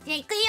じゃあいくよ。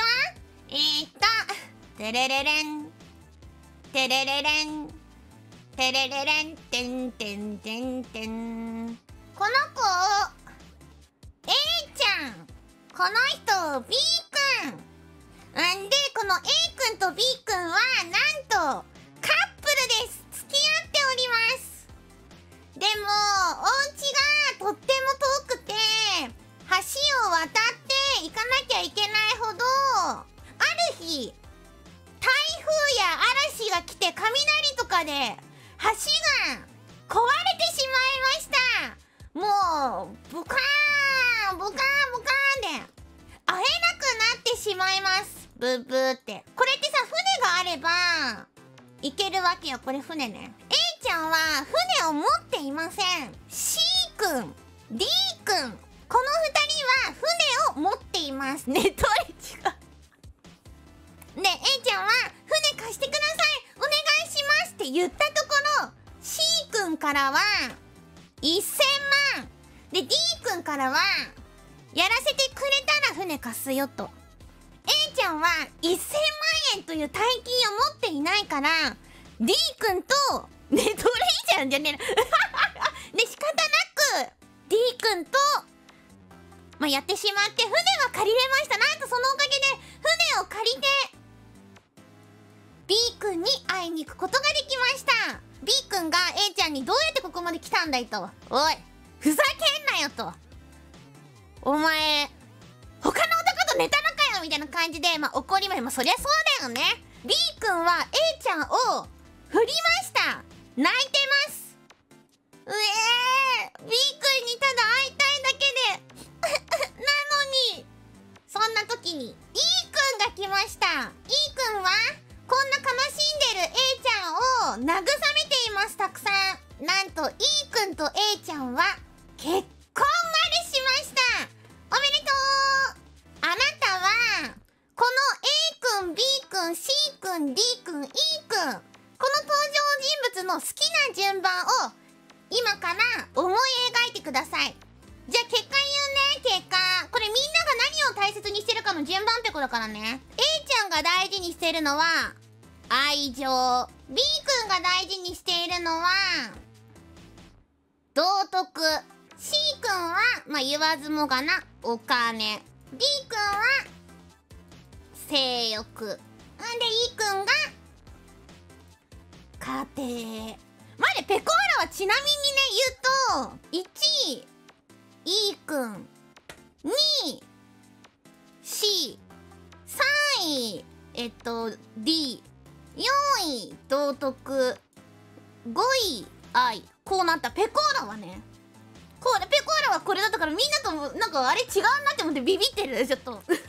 てれれれん。てれれれん。てれれれん。てんてんてんてん。この子、A ちゃん。この人、B 君。んで、この A 君と B 君は、なんと、カップルです。付き合っております。でも、お家がとっても遠くて、橋を渡って行かなきゃいけないほど、ある日、台風や嵐が来て雷とかで橋が壊れてしまいました。もうボカーンボカーンボカーンで会えなくなってしまいます。ブーブーって。これってさ、船があれば行けるわけよ。これ船ね。 A ちゃんは船を持っていません。 C 君 D 君、この2人は船を持っていますね。どれ違うね。 A ちゃんは船貸してください、お願いしますって言ったところ、 C 君からは1000万で D 君からはやらせてくれたら船貸すよと。 A ちゃんは1000万円という大金を持っていないから、 D 君とね、どれいいじゃんじゃねえなで仕方なく D 君とやってしまって、船は借りれました。なんとそのおかげで船を借りて B 君に会いに行くことができました。 B 君が A ちゃんにどうやってここまで来たんだいと。おいふざけんなよと。お前他の男と寝たのかよみたいな感じで怒りまそりゃそうだよね。 B 君は A ちゃんを振りました。泣いてます。B 君にただ会いたいだけでなのに、そんな時に E 君が来ました。 E 君はこんな悲しんでる A ちゃんを慰めています。たくさん。なんと E 君と A ちゃんは結婚までしました。おめでとう。あなたはこの A 君 B 君 C 君 D 君 E 君、この登場人物の好きな順番を今から思い描いてください。じゃあ結果言うね。結果これみんなが何を大切にしてるかの順番ってことだからね。 A ちゃんが大事にしてるのは愛情、 B 君が大事にしているのは道徳、 C 君は言わずもがなお金、 D 君は性欲んで E 君が家庭。ペコーラはちなみにね言うと、1位 E 君、2位 C、 3位D、 4位道徳、5位愛。こうなった。ペコーラはね、ペコーラはこれだったから、みんなともなんかあれ違うなって思ってビビってる。ちょっと